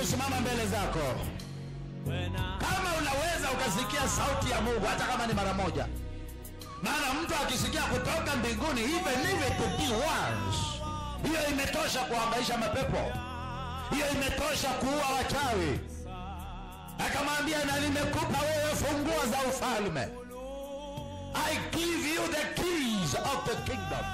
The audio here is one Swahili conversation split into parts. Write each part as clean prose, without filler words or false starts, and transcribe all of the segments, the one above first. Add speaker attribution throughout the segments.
Speaker 1: kusimama mbele zako. Kama unaweza ukasikia sauti ya Mungu hata kama ni mara moja. Maana mtu akisikia kutoka mbinguni even if it be once, hiyo imetosha kuhangaisha mapepo. Hiyo imetosha kuua wachawi. Akamwambia, na nimekupa wewe funguo za ufalme. I give you the keys of the kingdom.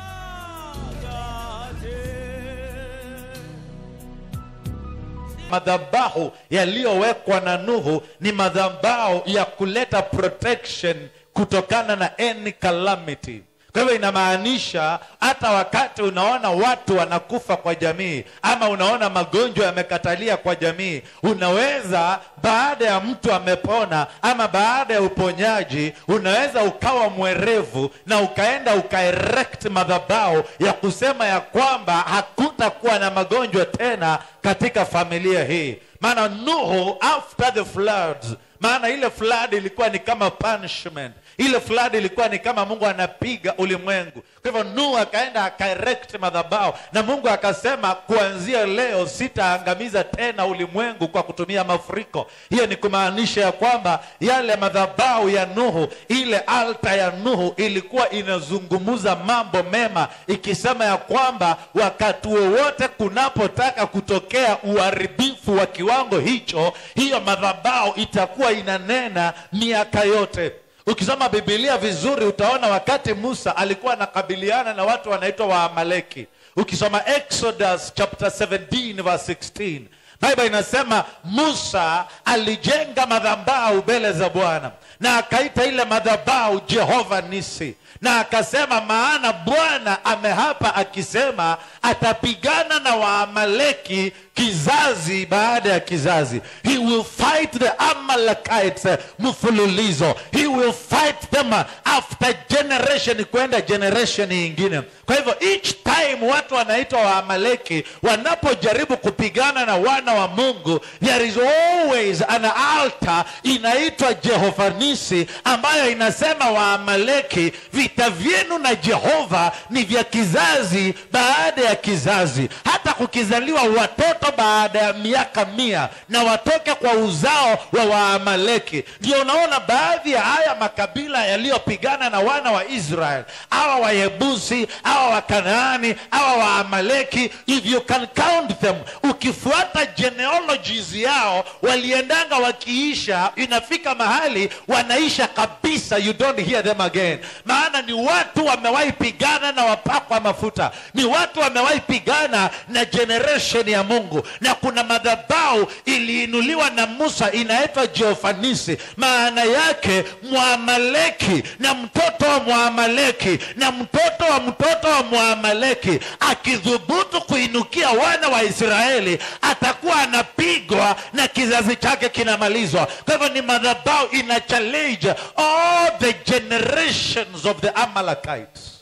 Speaker 2: Madhabahu yaliyowekwa na Nuhu ni madhabahu ya kuleta protection kutokana na any calamity. Kwa hivyo inamaanisha hata wakati unaona watu wanakufa kwa jamii, ama unaona magonjwa yamekatalia kwa jamii, unaweza baada ya mtu amepona ama baada ya uponyaji, unaweza ukawa mwerevu na ukaenda ukaerect madhabahu ya kusema ya kwamba hakutakuwa na magonjwa tena katika familia hii. Maana Nuhu after the floods, maana ile flood ilikuwa ni kama punishment. Ile flood ilikuwa ni kama Mungu anapiga ulimwengu. Kwa hivyo Nuhu akaenda akaerect madhabahu, na Mungu akasema kuanzia leo sitaangamiza tena ulimwengu kwa kutumia mafuriko. Hiyo ni kumaanisha ya kwamba yale madhabahu ya Nuhu, ile altar ya Nuhu ilikuwa inazungumuza mambo mema, ikisema ya kwamba wakati wowote kunapotaka kutokea uharibifu wa kiwango hicho, hiyo madhabahu itakuwa inanena miaka yote. Ukisoma Biblia vizuri utaona wakati Musa alikuwa anakabiliana na watu wanaitwa Waamaleki. Ukisoma Exodus chapter 17 verse 16, Biblia inasema Musa alijenga madhabahu mbele za Bwana na akaita ile madhabahu Jehova Nisi, na akasema maana Bwana amehapa akisema atapigana na Waamaleki kizazi baada ya kizazi. He will fight the Amalekites mfululizo. He will fight them after generation kwenda generation nyingine. Kwa hivyo each time watu wanaitwa Waamaleki wanapojaribu kupigana na wana wa Mungu, there is always an altar inaitwa Jehova Nisi, ambayo inasema Waamaleki, vita vyenu na Jehova ni vya kizazi baada ya kizazi. Hata kukizaliwa watoto baada ya miaka 100 na watoke kwa uzao wa Waamaleki. Ndio unaona baadhi ya haya makabila yaliyopigana na wana wa Israel, hawa Wayebusi, hawa Wakanaani, hawa Waamaleki, if you can count them, ukifuata genealogies yao, waliendanga wakiisha, inafika mahali wanaisha kabisa, you don't hear them again. Maana ni watu wamewahi pigana na wapakwa mafuta, ni watu wamewahi pigana na generation ya Mungu. Na kuna madhabahu iliinuliwa na Musa inaitwa Jehova Nisi. Maana yake Mwamaleki na mtoto wa Mwamaleki na mtoto wa mtoto wa Mwamaleki akidhubutu kuinukia wana wa Israeli, atakuwa anapigwa na kizazi chake kinamalizwa. Kwa hivyo ni madhabahu ina challenge all the generations of the Amalekites.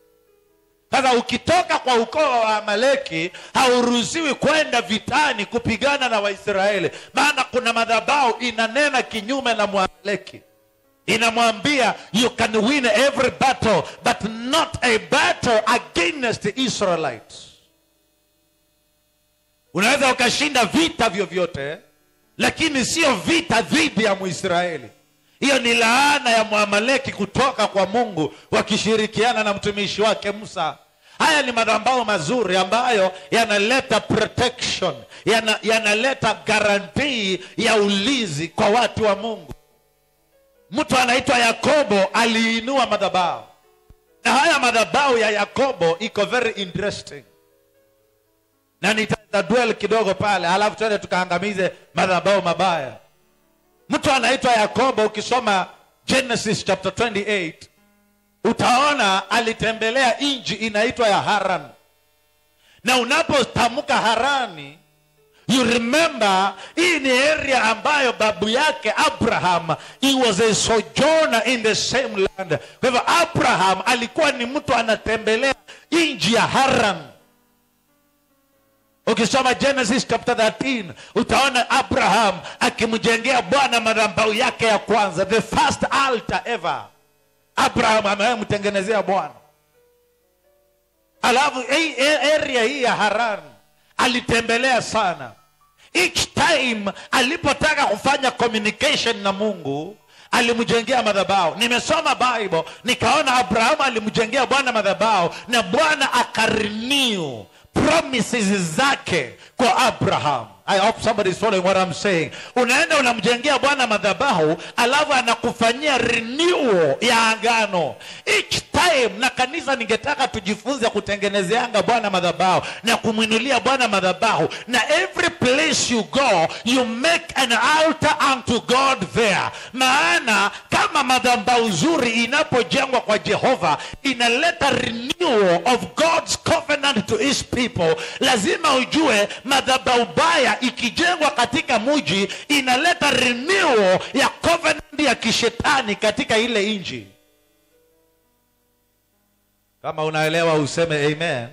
Speaker 2: Sasa ukitoka kwa ukoo wa Amaleki hauruhusiwi kwenda vitani kupigana na Waisraeli. Maana kuna madhabahu inanena kinyume na Mwamaleki. Inamwambia you can win every battle but not a battle against the Israelites. Unaweza ukashinda vita vyovyote, lakini sio vita dhidi ya Mwisraeli. Hiyo ni laana ya Mwamaleki kutoka kwa Mungu wakishirikiana na mtumishi wake Musa. Haya ni madhabahu mazuri ambayo yanaleta protection, yanaleta guarantee ya ulinzi kwa watu wa Mungu. Mtu anaitwa Yakobo aliinua madhabahu. Na haya madhabahu ya Yakobo iko very interesting. Na nitadwell kidogo pale, halafu tuende tukaangamize madhabahu mabaya. Mtu anaitwa Yakobo, ukisoma Genesis chapter 28, utaona alitembelea nchi inaitwa ya Haran. Na unapotamka Harani, you remember hii ni area ambayo babu yake Abraham, he was a sojourner in the same land. Kwa hivyo Abraham alikuwa ni mtu anatembelea nchi ya Haran. Ukisoma Genesis chapter 13, utaona Abraham akimjengea Bwana madhabahu yake ya kwanza, the first altar ever. Abraham amemtengenezea Bwana. Alafu area hii ya Haran alitembelea sana. Each time alipotaka kufanya communication na Mungu, alimjengea madhabahu. Nimesoma Bible, nikaona Abrahamu alimjengea Bwana madhabahu, na Bwana akarenew promises zake kwa Abraham. I hope somebody is following what I'm saying. Unaenda unamjengea Bwana madhabahu, alafu anakufanyia renewal ya agano. Each time, na kanisa ningetaka tujifunze kutengenezeanga Bwana madhabahu na kumwinulia Bwana madhabahu. Na every place you go, you make an altar unto God there. Maana kama madhabahu nzuri inapojengwa kwa Jehova, inaleta renewal of God's covenant to his people. Lazima ujue madhabahu baya ikijengwa katika mji inaleta renewal ya covenant ya kishetani katika ile nchi. Kama unaelewa useme amen.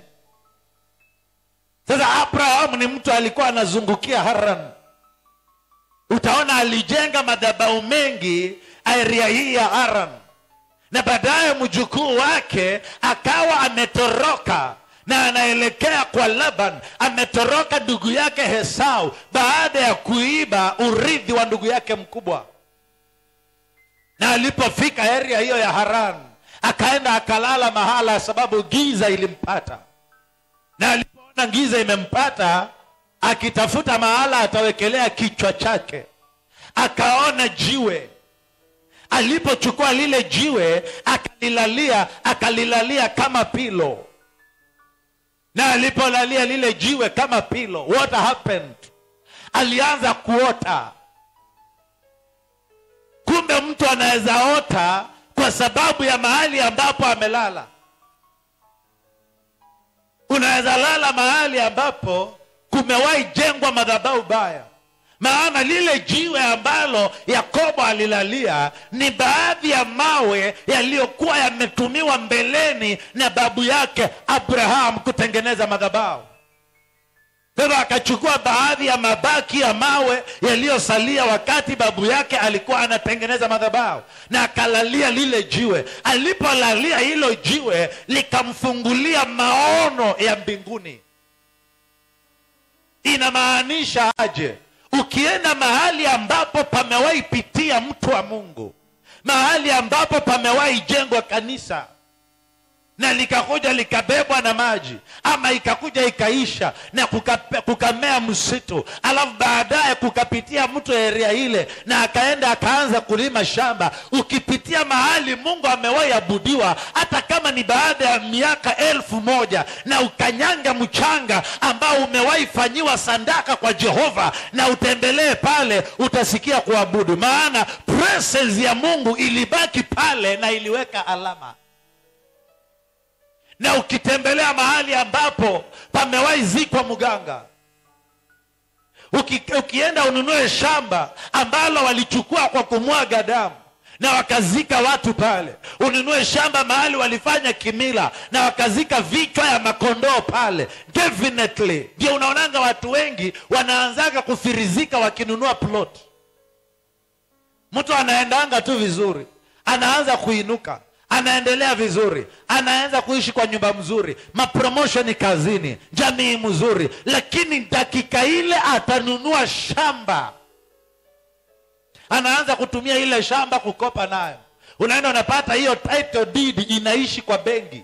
Speaker 2: Sasa Abraham ni mtu alikuwa anazungukia Haran. Utaona alijenga madhabahu mengi area hii ya Haran. Na baadaye mjukuu wake akawa ametoroka na anaelekea kwa Laban. Ametoroka ndugu yake Esau baada ya kuiba urithi wa ndugu yake mkubwa. Na alipofika area hiyo ya Haran, akaenda akalala mahala sababu giza ilimpata. Na alipoona giza imempata, akitafuta mahala atawekelea kichwa chake, akaona jiwe. Alipochukua lile jiwe akalilalia kama pilo. Na alipolalia lile jiwe kama pilo, what happened? Alianza kuota. Kumbe mtu anaweza ota kwa sababu ya mahali ambapo amelala. Unaweza lala mahali ambapo kumewahi jengwa madhabahu baya. Maana lile jiwe ambalo Yakobo alilalia ni baadhi ya mawe yaliyokuwa yametumiwa mbeleni na babu yake Abraham kutengeneza madhabahu. Sasa akachukua baadhi ya mabaki ya mawe yaliyosalia wakati babu yake alikuwa anatengeneza madhabahu, na akalalia lile jiwe. Alipolalia hilo jiwe, likamfungulia maono ya mbinguni. Inamaanisha aje? Ukienda mahali ambapo pamewahi pitia mtu wa Mungu, mahali ambapo pamewahi jengwa kanisa, na likakuja likabebwa na maji, ama ikakuja ikaisha na kukamea msitu, alafu baadaye kukapitia mtu area ile na akaenda akaanza kulima shamba. Ukipitia mahali Mungu amewahi abudiwa, hata kama ni baada ya miaka 1000, na ukanyanga mchanga ambao umewahi fanyiwa sandaka kwa Jehova, na utembelee pale, utasikia kuabudu. Maana presence ya Mungu ilibaki pale na iliweka alama. Na ukitembelea mahali ambapo pamewahi zikwa mganga, ukienda ununue shamba ambalo walichukua kwa kumwaga damu na wakazika watu pale, ununue shamba mahali walifanya kimila na wakazika vichwa ya makondoo pale, definitely ndio unaonanga watu wengi wanaanzaga kufirizika wakinunua plot. Mtu anaendanga tu vizuri, anaanza kuinuka, anaendelea vizuri, anaanza kuishi kwa nyumba mzuri, mapromotion kazini, jamii mzuri, lakini dakika ile atanunua shamba, anaanza kutumia ile shamba kukopa nayo. Unaenda unapata hiyo title deed inaishi kwa benki.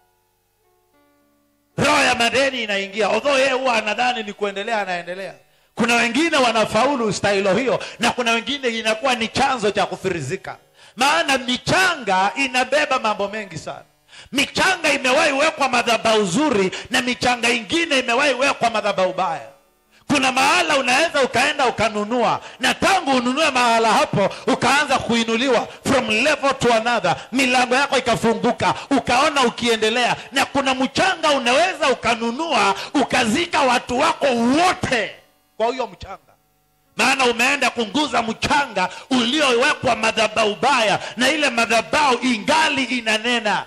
Speaker 2: Roho ya madeni inaingia. Although yeye huwa anadhani ni kuendelea, anaendelea. Kuna wengine wanafaulu style hiyo, na kuna wengine inakuwa ni chanzo cha kufirizika. Maana michanga inabeba mambo mengi sana. Michanga imewahi wekwa madhabahu nzuri, na michanga ingine imewahi wekwa madhabahu baya. Kuna mahala unaweza ukaenda ukanunua, na tangu ununue mahala hapo ukaanza kuinuliwa from level to another, milango yako ikafunguka, ukaona ukiendelea. Na kuna mchanga unaweza ukanunua ukazika watu wako wote kwa hiyo mchanga. Maana umeenda kunguza mchanga uliowekwa madhabahu baya, na ile madhabahu ingali inanena.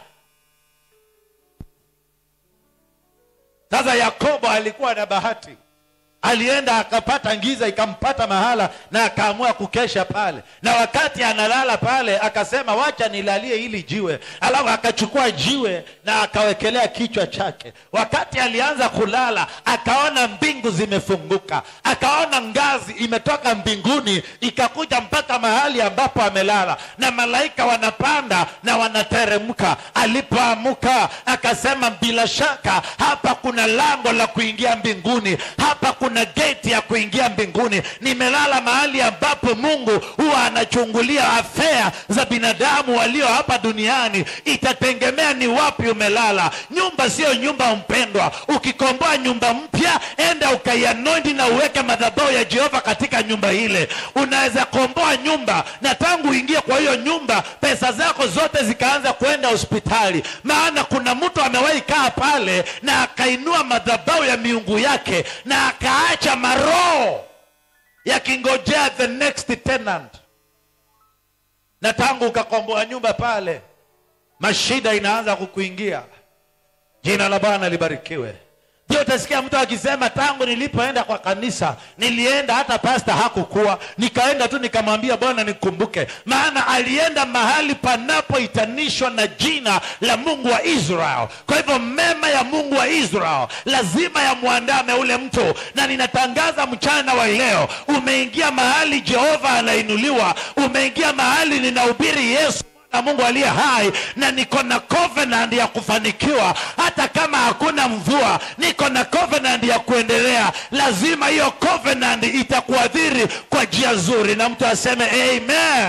Speaker 2: Sasa Yakobo alikuwa na bahati. Alienda akapata giza ikampata mahala na akaamua kukesha pale. Na wakati analala pale akasema wacha nilalie hili jiwe. Alafu akachukua jiwe na akawekelea kichwa chake. Wakati alianza kulala akaona mbingu zimefunguka. Akaona ngazi imetoka mbinguni ikakuja mpaka mahali ambapo amelala. Na malaika wanapanda na wanateremka. Alipoamka akasema bila shaka hapa kuna lango la kuingia mbinguni. Hapa kuna gate ya kuingia mbinguni. Nimelala mahali ambapo Mungu huwa anachungulia afea za binadamu walio hapa duniani. Itategemea ni wapi umelala. Nyumba sio nyumba mpendwa. Ukikomboa nyumba mpya, enda ukaianoint na uweke madhabahu ya Jehova katika nyumba ile. Unaweza komboa nyumba na tangu uingie kwa hiyo nyumba pesa zako zote zikaanza kwenda hospitali. Maana kuna mtu amewahi kaa pale na akainua madhabahu ya miungu yake na akaacha maroho yakingojea the next tenant. Na tangu ukakomboa nyumba pale, mashida inaanza kukuingia. Jina la Bwana libarikiwe. Ndio utasikia mtu akisema tangu nilipoenda kwa kanisa, nilienda hata pastor hakukuwa, nikaenda tu nikamwambia Bwana nikumbuke. Maana alienda mahali panapoitanishwa na jina la Mungu wa Israel. Kwa hivyo mema ya Mungu wa Israel lazima yamuandame ule mtu. Na ninatangaza mchana wa leo, umeingia mahali Jehova anainuliwa. Umeingia mahali ninahubiri Yesu na Mungu aliye hai, na niko na covenant ya kufanikiwa hata kama hakuna mvua. Niko na covenant ya kuendelea. Lazima hiyo covenant itakuadhiri kwa njia nzuri. Na mtu aseme amen.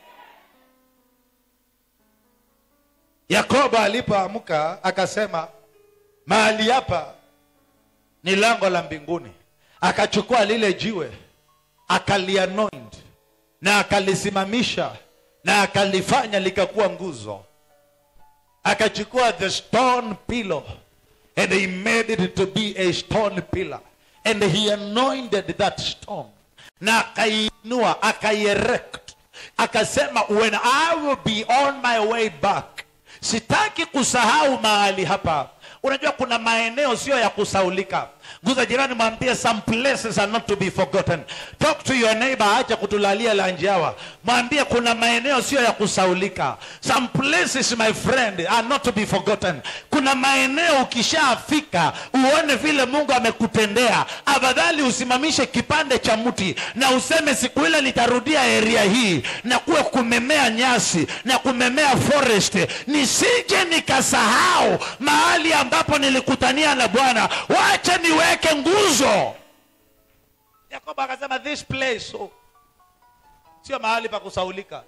Speaker 2: Yakobo alipoamka akasema mahali hapa ni lango la mbinguni. Akachukua lile jiwe akalianoint na akalisimamisha na akalifanya likakuwa nguzo. Akachukua the stone pillar and he made it to be a stone pillar, and he anointed that stone. Na akainua, akaierect. Akasema when I will be on my way back, sitaki kusahau mahali hapa. Unajua kuna maeneo sio ya kusaulika. Guza jirani mwambie some places are not to be forgotten. Talk to your neighbor, acha kutulalia lanjawa. Mwambie kuna maeneo sio ya kusaulika. Some places my friend are not to be forgotten. Kuna maeneo ukishafika uone vile Mungu amekutendea. Afadhali usimamishe kipande cha mti na useme siku ile nitarudia area hii, na kuwe kumemea nyasi na kumemea forest. Nisije nikasahau mahali ambapo nilikutania na Bwana. Wacha niweke nguzo. Yakobo akasema this place sio mahali pa kusaulika.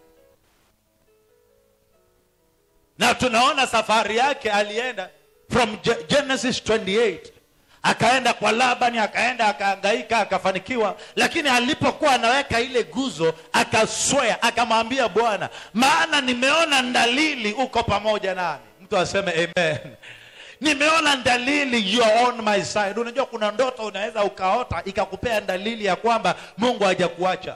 Speaker 2: Na tunaona safari yake alienda from Genesis 28. Akaenda kwa Labani, akaenda akahangaika, akafanikiwa. Lakini alipokuwa anaweka ile nguzo akaswea, akamwambia Bwana, maana nimeona dalili uko pamoja nami. Mtu aseme amen. Nimeona dalili you are on my side. Unajua kuna ndoto unaweza ukaota ikakupea dalili ya kwamba Mungu hajakuacha.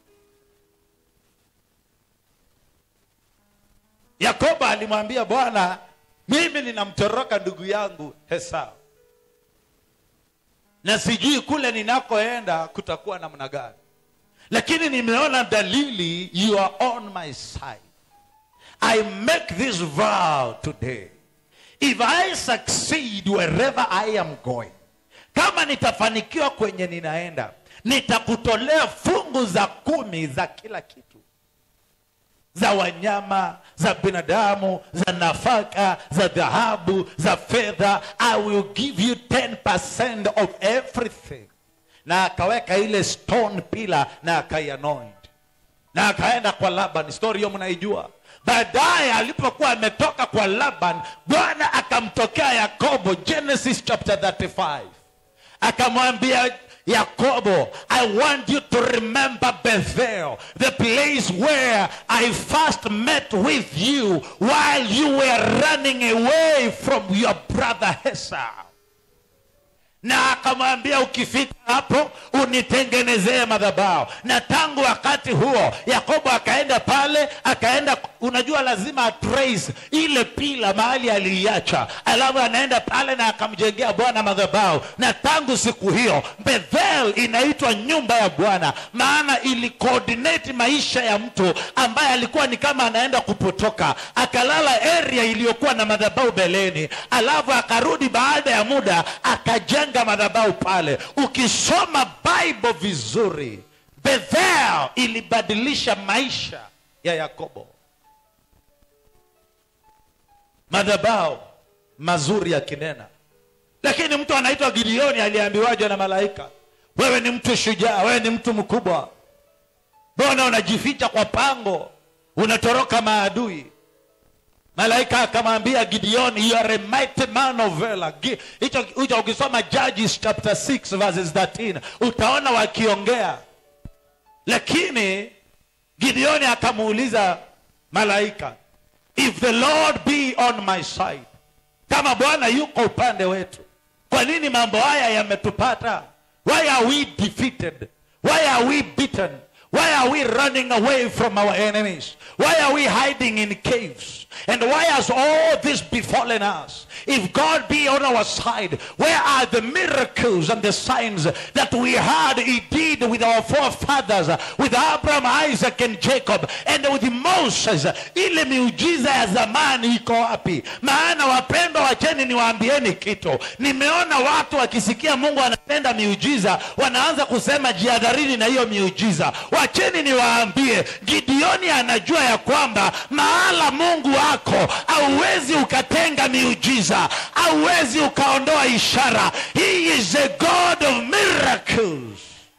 Speaker 2: Yakobo alimwambia Bwana, mimi ninamtoroka ndugu yangu Esau, na sijui kule ninakoenda kutakuwa namna gani, lakini nimeona dalili you are on my side. I make this vow today. If I succeed wherever I am going, kama nitafanikiwa kwenye ninaenda, nitakutolea fungu za 10 za kila kitu. Za wanyama, za binadamu, za nafaka, za dhahabu, za fedha. I will give you 10% of everything. Na akaweka ile stone pillar na akaianoint. Na akaenda kwa Laban. Story hiyo mnaijua. Baadaye alipokuwa ametoka kwa Laban, Bwana akamtokea Yakobo, Genesis chapter 35. Akamwambia Yakobo, I want you to remember Bethel, the place where I first met with you while you were running away from your brother Esau. na akamwambia ukifika hapo unitengenezee madhabahu. Na tangu wakati huo Yakobo akaenda pale, unajua lazima trace ile pila mahali aliacha, alafu anaenda pale na akamjengea Bwana madhabahu. Na tangu siku hiyo Bethel inaitwa nyumba ya Bwana, maana ili coordinate maisha ya mtu ambaye alikuwa ni kama anaenda kupotoka. Akalala area iliyokuwa na madhabahu beleni, alafu akarudi baada ya muda akajenga madhabahu pale. Ukisoma Bible vizuri, Bethel ilibadilisha maisha ya Yakobo. Madhabahu mazuri ya kinena. Lakini mtu anaitwa Gideoni aliambiwaje na malaika, wewe ni mtu shujaa, wewe ni mtu mkubwa, mbona unajificha kwa pango, unatoroka maadui? Malaika akamwambia Gideoni, you are a mighty man of valor. Hicho ukisoma Judges chapter 6 verses 13 utaona wakiongea. Lakini Gideoni akamuuliza malaika, if the Lord be on my side, kama Bwana yuko upande wetu, kwa nini mambo haya yametupata? Why are we defeated? Why are we beaten? Why are we running away from our enemies? Why are we hiding in caves? And why has all this befallen us? If God be on our side, where are the miracles and the signs that we heard he did with our forefathers, with Abraham, Isaac and Jacob, and with Moses? Ile miujiza ya zamani iko wapi? Maana wapendwa, wacheni niwaambieni kitu. Nimeona watu wakisikia Mungu anatenda miujiza wanaanza kusema jihadharini na hiyo miujiza. Wacheni niwaambie, Gideoni anajua ya kwamba mahala Mungu wako hauwezi ukatenga miujiza, hauwezi ukaondoa ishara. He is a God of miracles.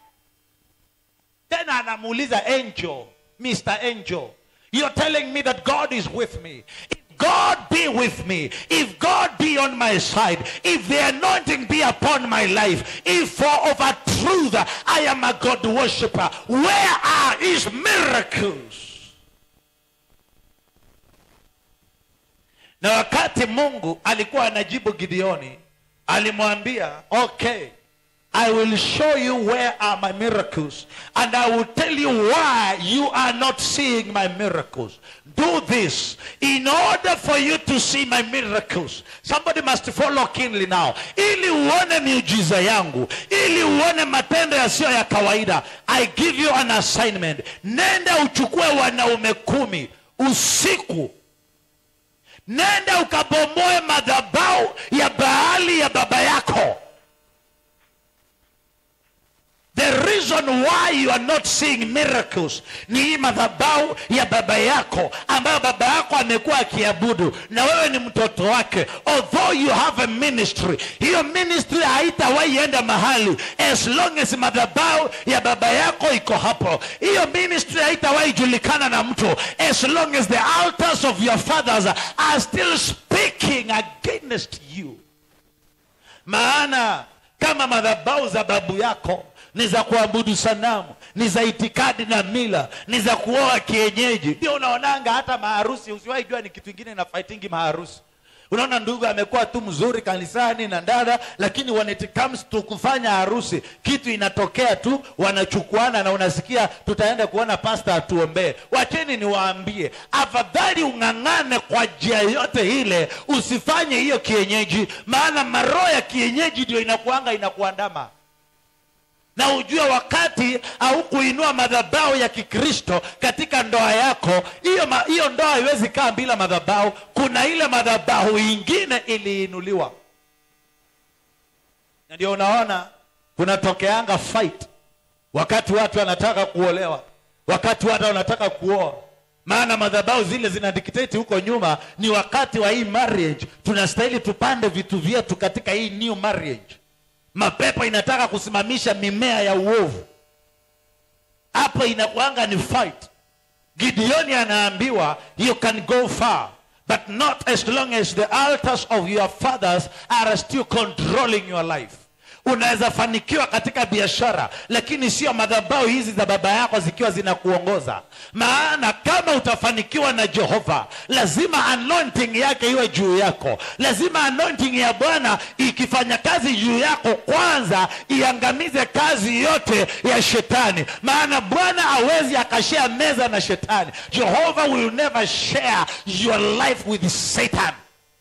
Speaker 2: Then anamuuliza angel, Mr. Angel, you're telling me that God is with me. God be with me, if God be on my side, if the anointing be upon my life, if for of a truth I am a God worshipper, where are his miracles? Na wakati Mungu alikuwa anajibu Gideoni, alimwambia, okay, I will show you where are my miracles, and I will tell you why you are not seeing my miracles. Do this in order for you to see my miracles. Somebody must follow keenly now. Ili uone miujiza yangu, ili uone matendo yasiyo ya kawaida, I give you an assignment. Nenda uchukue wanaume 10 usiku. Nenda ukabomoe madhabahu ya Baali ya baba yako. The reason why you are not seeing miracles ni madhabahu ya baba yako ambayo baba yako amekuwa akiabudu na wewe ni mtoto wake. Although you have a ministry, hiyo ministry haitawahi enda mahali as long as madhabahu ya baba yako iko hapo. Hiyo ministry haitawahi julikana na mtu as long as the altars of your fathers are still speaking against you. Maana kama madhabahu za babu yako ni za kuabudu sanamu, ni za itikadi na mila, ni za kuoa kienyeji, ndio unaonanga hata maharusi usiwahi jua ni kitu kingine na fightingi maharusi. Unaona ndugu amekuwa tu mzuri kanisani na dada, lakini when it comes to kufanya harusi kitu inatokea tu, wanachukuana na unasikia tutaenda kuona pastor atuombee. Wacheni niwaambie, afadhali ungangane kwa njia yote ile, usifanye hiyo kienyeji, maana maroho ya kienyeji ndio inakuandama. Na ujue wakati au kuinua madhabahu ya Kikristo katika ndoa yako, hiyo ndoa haiwezi kaa bila madhabahu. Kuna ile madhabahu ingine iliinuliwa. Na ndio unaona kunatokeanga fight wakati watu wanataka kuolewa, wakati watu wanataka kuoa. Maana madhabahu zile zina dictate huko nyuma, ni wakati wa hii marriage tunastahili tupande vitu vyetu katika hii new marriage. Mapepo inataka kusimamisha mimea ya uovu. Hapo inakuanga ni fight. Gideoni anaambiwa, you can go far, but not as long as the altars of your fathers are still controlling your life. Unaweza fanikiwa katika biashara, lakini sio madhabahu hizi za baba yako zikiwa zinakuongoza. Maana kama utafanikiwa na Jehova, lazima anointing yake iwe juu yako. Lazima anointing ya Bwana ikifanya kazi juu yako, kwanza iangamize kazi yote ya shetani. Maana Bwana hawezi akashare meza na shetani. Jehovah will never share your life with Satan.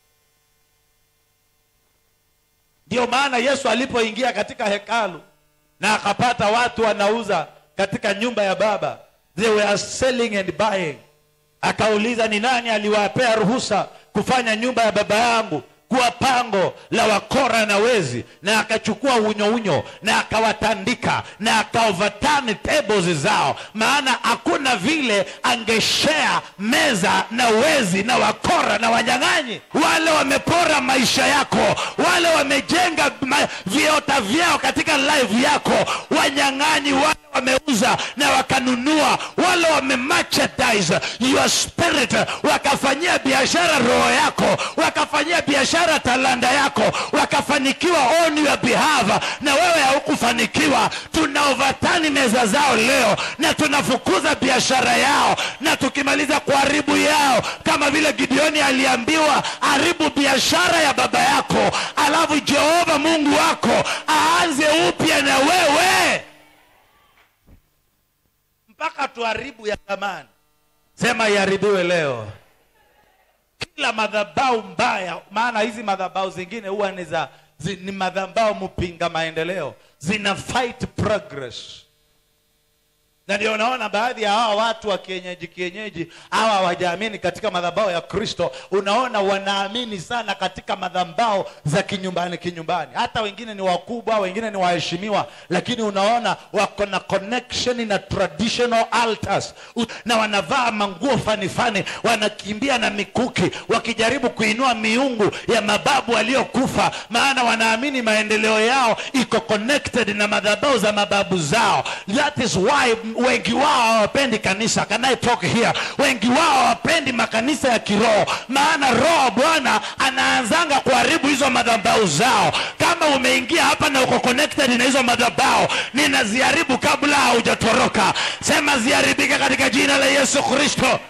Speaker 2: Ndio maana Yesu alipoingia katika hekalu na akapata watu wanauza katika nyumba ya Baba, they were selling and buying, akauliza ni nani aliwapea ruhusa kufanya nyumba ya Baba yangu kuwa pango la wakora na wezi? Na akachukua unyo na akawatandika na akaoverturn tables zao. Maana hakuna vile angeshare meza na wezi na wakora na wanyang'anyi. Wale wamepora maisha yako, wale wamejenga viota vyao katika life yako, wanyang'anyi wale wameuza na wakanunua, wale wamemerchandise your spirit, wakafanyia biashara roho yako, wakafanyia biashara talanta yako, wakafanikiwa on your behalf, na wewe haukufanikiwa. Tunaovatani meza zao leo na tunafukuza biashara yao, na tukimaliza kuharibu yao, kama vile Gideoni aliambiwa haribu biashara ya baba yako, alafu Jehova Mungu wako aanze upya na wewe, mpaka tuharibu ya zamani. Sema iharibiwe leo kila madhabahu mbaya. Maana hizi madhabahu zingine huwa ni madhabahu mpinga maendeleo, zina fight progress. Na ndio unaona baadhi ya hawa watu wa kienyeji hawa hawajaamini katika madhabahu ya Kristo. Unaona wanaamini sana katika madhabahu za kinyumbani. Hata wengine ni wakubwa, wengine ni waheshimiwa, lakini unaona wako na connection na traditional altars, na wanavaa manguo fani, wanakimbia na mikuki wakijaribu kuinua miungu ya mababu waliokufa. Maana wanaamini maendeleo yao iko connected na madhabahu za mababu zao. That is why wengi wao hawapendi kanisa. Can I talk here? Wengi wao hawapendi makanisa ya kiroho. Maana roho Bwana anaanzanga kuharibu hizo madhabahu zao. Kama umeingia hapa na uko connected na hizo madhabahu, ninaziharibu kabla hujatoroka. Sema ziharibike katika jina la Yesu Kristo.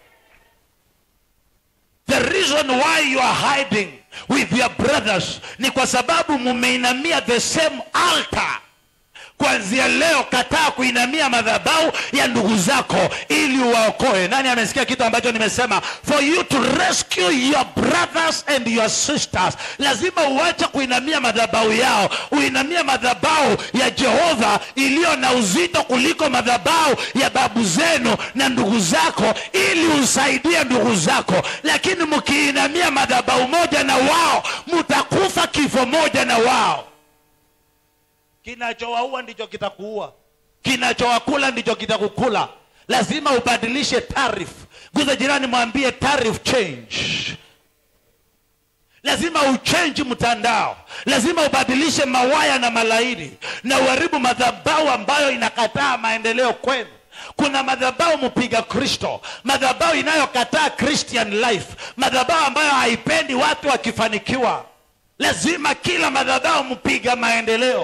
Speaker 2: The reason why you are hiding with your brothers ni kwa sababu mumeinamia the same altar. Kuanzia leo kataa kuinamia madhabahu ya ndugu zako ili uwaokoe. Nani amesikia kitu ambacho nimesema? For you to rescue your brothers and your sisters, lazima uache kuinamia madhabahu yao, uinamia madhabahu ya Jehova iliyo na uzito kuliko madhabahu ya babu zenu na ndugu zako, ili usaidie ndugu zako. Lakini mkiinamia madhabahu moja na wao, mtakufa kifo moja na wao. Kinachowaua ndicho kitakuua, kinachowakula ndicho kitakukula. Lazima ubadilishe tariff. Guza jirani mwambie tariff change. Lazima uchange mtandao. Lazima ubadilishe mawaya na malaini na uharibu madhabahu ambayo inakataa maendeleo kwenu. Kuna madhabahu mpiga Kristo, madhabahu inayokataa Christian life, madhabahu ambayo haipendi watu wakifanikiwa. Lazima kila madhabahu mpiga maendeleo.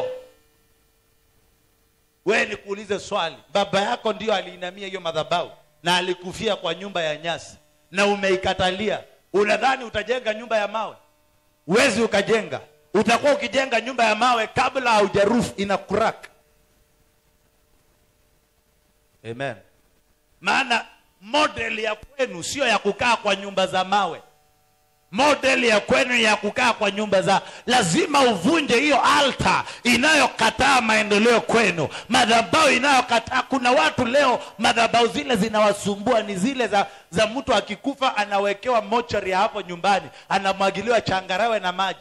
Speaker 2: Wewe nikuulize swali, baba yako ndio aliinamia hiyo madhabahu na alikufia kwa nyumba ya nyasi na umeikatalia. Unadhani utajenga nyumba ya mawe? Uwezi ukajenga. Utakuwa ukijenga nyumba ya mawe kabla haujaroof ina crack. Amen. Maana model ya kwenu sio ya kukaa kwa nyumba za mawe. Model ya kwenu ya kukaa kwa nyumba za. Lazima uvunje hiyo altar inayokataa maendeleo kwenu, madhabahu inayokataa. Kuna watu leo madhabahu zile zinawasumbua, ni zile za mtu akikufa anawekewa mochari hapo nyumbani, anamwagiliwa changarawe na maji.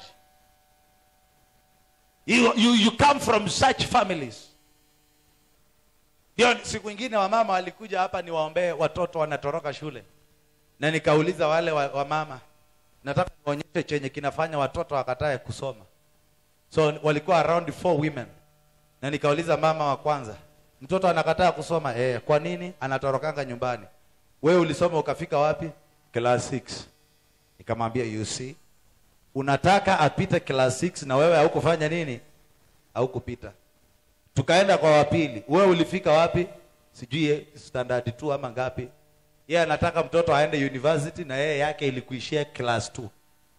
Speaker 2: You come from such families. Ndio siku nyingine wamama walikuja hapa niwaombee watoto wanatoroka shule, na nikauliza wale wa mama, nataka nionyeshe chenye kinafanya watoto wakatae kusoma. So walikuwa around 4 women. Na nikauliza mama wa kwanza, mtoto anakataa kusoma, kwa nini? Anatorokanga nyumbani. Wewe ulisoma ukafika wapi? Class 6. Nikamwambia, you see, unataka apite class 6 na wewe haukufanya nini? au kupita. Tukaenda kwa wapili. Wewe ulifika wapi? Sijui standard 2 ama ngapi. Yeye anataka mtoto aende university na yeye yake ilikuishia class 2.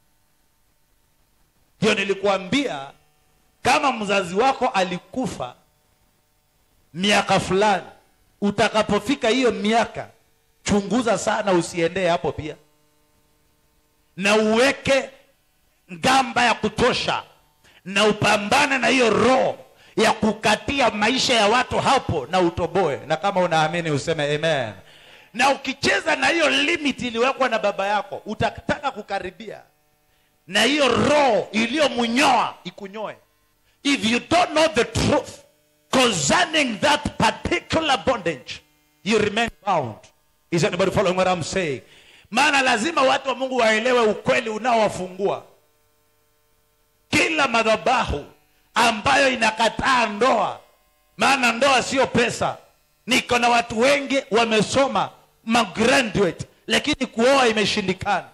Speaker 2: Hiyo nilikuambia kama mzazi wako alikufa miaka fulani, utakapofika hiyo miaka chunguza sana usiendee hapo pia. Na uweke ngamba ya kutosha na upambane na hiyo roho ya kukatia maisha ya watu hapo na utoboe. Na kama unaamini useme amen. Na ukicheza na hiyo limit iliwekwa na baba yako, utataka kukaribia na hiyo roho iliyomunyoa ikunyoe. If you don't know the truth concerning that particular bondage, you remain bound. Is anybody following what I'm saying? Maana lazima watu wa Mungu waelewe ukweli unaowafungua. Kila madhabahu ambayo inakataa ndoa, maana ndoa sio pesa. Niko na watu wengi wamesoma, graduate, lakini kuoa imeshindikana.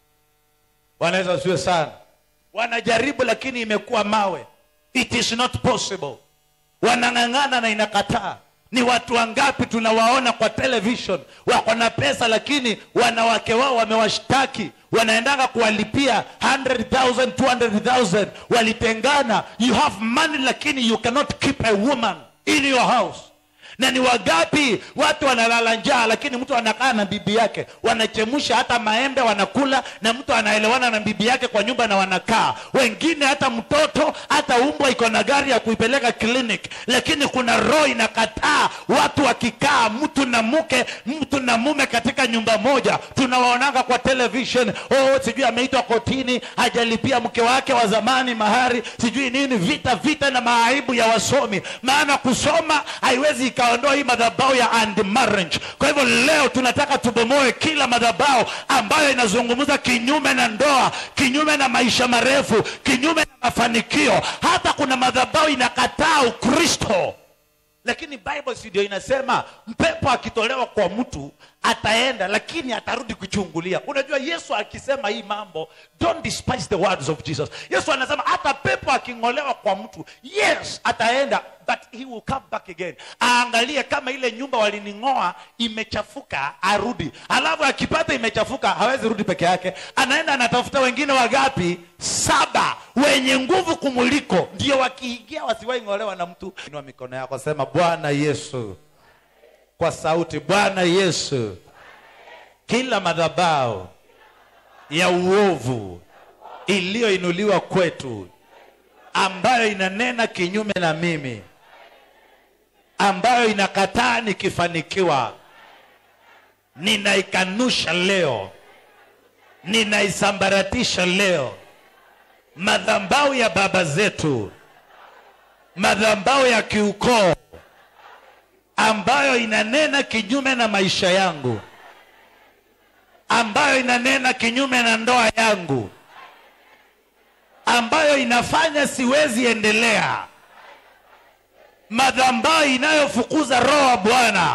Speaker 2: Wanaweza siwe sana. Wanajaribu lakini imekuwa mawe. It is not possible. Wanang'ang'ana na inakataa. Ni watu wangapi tunawaona kwa television wako na pesa lakini wanawake wao wamewashtaki, wanaendanga kuwalipia 100,000 200,000, walitengana. You have money lakini you cannot keep a woman in your house. Na ni wagapi watu wanalala njaa lakini mtu anakaa na bibi yake, wanachemusha hata maembe wanakula, na mtu anaelewana na bibi yake kwa nyumba na wanakaa. Wengine hata mtoto hata umbwa iko na gari ya kuipeleka clinic, lakini kuna roho inakataa watu wakikaa mtu na mke, mtu na mume katika nyumba moja. Tunawaonanga kwa television, sijui ameitwa kotini hajalipia mke wake wa zamani mahari, sijui nini, vita na maaibu ya wasomi. Maana kusoma haiwezi ikaondoa hii madhabahu ya marriage. Kwa hivyo leo tunataka tubomoe kila madhabahu ambayo inazungumza kinyume na ndoa, kinyume na maisha marefu, kinyume na mafanikio. Hata kuna madhabahu inakataa Ukristo. Lakini Bible ndio inasema mpepo akitolewa kwa mtu ataenda lakini atarudi kuchungulia. Unajua Yesu akisema hii mambo, don't despise the words of Jesus. Yesu anasema hata pepo aking'olewa kwa mtu, yes ataenda, but he will come back again. Aangalie kama ile nyumba walining'oa imechafuka, arudi. Alafu akipata imechafuka hawezi rudi peke yake, anaenda anatafuta wengine wagapi? 7 wenye nguvu kumuliko, ndio wakiingia wasiwahi ng'olewa na mtu. Inua mikono yako sema Bwana Yesu. Kwa sauti, Bwana Yesu, kila madhabahu ya uovu iliyoinuliwa kwetu ambayo inanena kinyume na mimi, ambayo inakataa nikifanikiwa, ninaikanusha leo, ninaisambaratisha leo. Madhabahu ya baba zetu, madhabahu ya kiukoo ambayo inanena kinyume na maisha yangu, ambayo inanena kinyume na ndoa yangu, ambayo inafanya siwezi endelea, madhabahu inayofukuza roho wa Bwana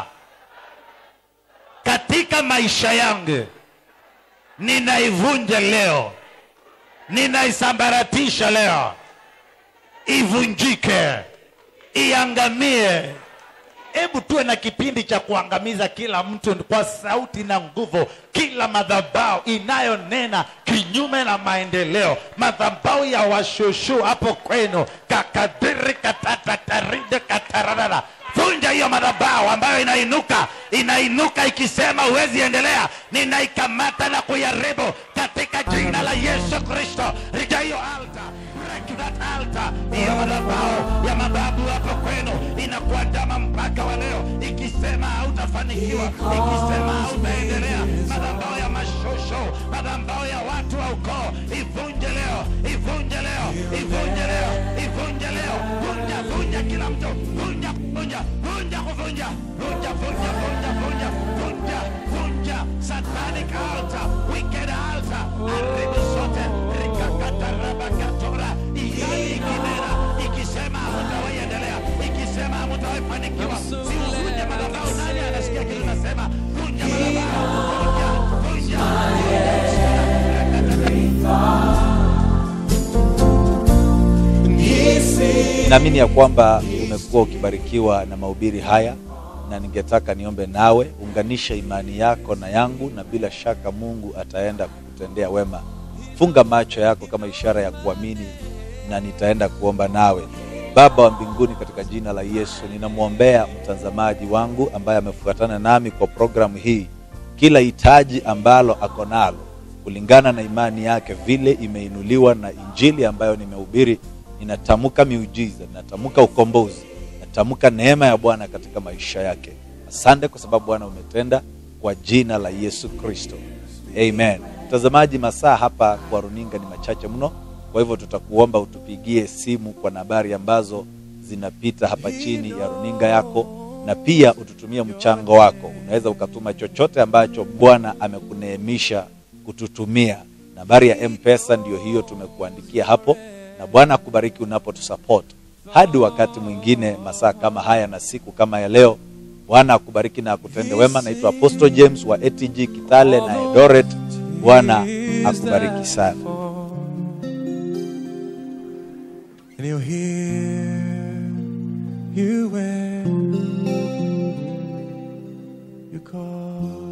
Speaker 2: katika maisha yangu, ninaivunja leo, ninaisambaratisha leo. Ivunjike, iangamie. Hebu tuwe na kipindi cha kuangamiza kila mtu kwa sauti na nguvu, kila madhabahu inayonena kinyume na maendeleo. Madhabahu ya washushu hapo kwenu, kakadiri katatataride katararara, vunja hiyo madhabahu ambayo inainuka ikisema huwezi endelea. Ninaikamata na kuyaribu katika jina la Yesu Kristo. Rija hiyo altar, break that altar. Hiyo madhabahu ya mababu hapo kwenu inakuandama mpaka wa leo, ikisema hautafanikiwa, ikisema hautaendelea. Madhabahu ya mashosho, madhabahu ya watu wa ukoo, ivunje leo, ivunje leo, ivunje leo, ivunje leo. Vunja kila mtu, vunja satanic altar, wicked altar, aribu sote, rikakata rabakatora, ikinena, ikisema hamtawahi endelea, ikisema hamtawahi fanikiwa. Si uvunje madhabahu. Nani anasikia kile nasema? Vunja madhabahu, vunja. He Ninaamini ya kwamba umekuwa ukibarikiwa na mahubiri haya, na ningetaka niombe nawe, unganisha imani yako na yangu, na bila shaka Mungu ataenda kukutendea wema. Funga macho yako kama ishara ya kuamini, na nitaenda kuomba nawe. Baba wa mbinguni, katika jina la Yesu, ninamwombea mtazamaji wangu ambaye amefuatana nami kwa programu hii, kila hitaji ambalo ako nalo kulingana na imani yake vile imeinuliwa na injili ambayo nimehubiri, ninatamka miujiza, ninatamka ukombozi, ninatamka neema ya Bwana katika maisha yake. Asante kwa sababu Bwana umetenda, kwa jina la Yesu Kristo. Amen. Mtazamaji, masaa hapa kwa runinga ni machache mno. Kwa hivyo tutakuomba utupigie simu kwa nambari ambazo zinapita hapa chini ya runinga yako, na pia ututumie mchango wako. Unaweza ukatuma chochote ambacho Bwana amekuneemisha kututumia. Nambari ya M-Pesa ndio hiyo tumekuandikia hapo, na Bwana akubariki unapotusupport. Hadi wakati mwingine, masaa kama haya na siku kama ya leo, Bwana akubariki na akutende wema. Naitwa Apostle James wa ATG Kitale na Eldoret. Bwana akubariki sana.
Speaker 3: And he'll hear you when you call.